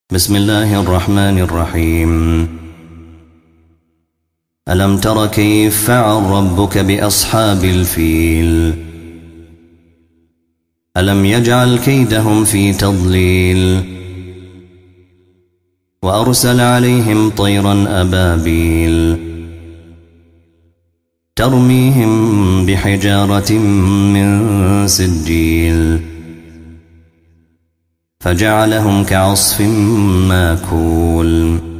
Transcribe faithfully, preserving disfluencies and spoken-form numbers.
بسم الله الرحمن الرحيم. ألم تر كيف فعل ربك بأصحاب الفيل؟ ألم يجعل كيدهم في تضليل وأرسل عليهم طيرا أبابيل ترميهم بحجارة من سجيل فجعلهم كعصف ماكول.